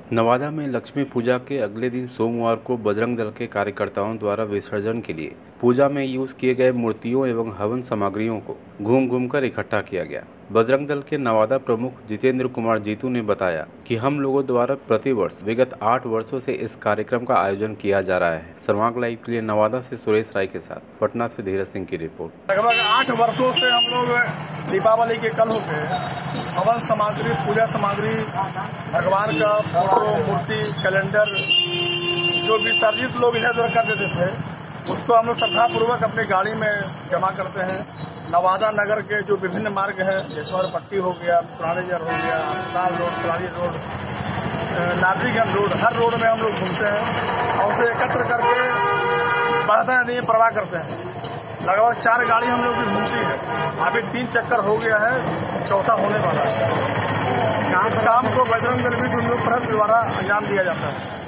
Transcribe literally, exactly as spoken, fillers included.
नवादा में लक्ष्मी पूजा के अगले दिन सोमवार को बजरंग दल के कार्यकर्ताओं द्वारा विसर्जन के लिए पूजा में यूज किए गए मूर्तियों एवं हवन सामग्रियों को घूम घूम कर इकट्ठा किया गया। बजरंग दल के नवादा प्रमुख जितेंद्र कुमार जीतू ने बताया कि हम लोगों द्वारा प्रतिवर्ष विगत आठ वर्षों से इस कार्यक्रम का आयोजन किया जा रहा है। सर्वांग लाइव के लिए नवादा से सुरेश राय के साथ पटना से धीरज सिंह की रिपोर्ट। लगभग आठ वर्षों से हम लोग दीपावली के कल होके हवन सामग्री, पूजा सामग्री, भगवान का फोटो, मूर्ति, कैलेंडर जो विसर्जित लोग इधर उधर कर देते थे उसको हम लोग श्रद्धापूर्वक अपनी गाड़ी में जमा करते हैं। नवादा नगर के जो विभिन्न मार्ग हैं, जैसवर पट्टी हो गया, पुराने जर हो गया, अस्पताल road, Kalari road, Nadriganj road, हर रोड में हम लोग घूमते हैं और उसे एकत्र करके बढ़ता नहीं प्रवाह करते हैं। लगभग चार गाड़ी हम लोग की घूमती है। अभी तीन चक्कर हो गया है, चौथा होने वाला है। इस काम को बजरंग दल विश्व हिंदू परिषद द्वारा अंजाम दिया जाता है।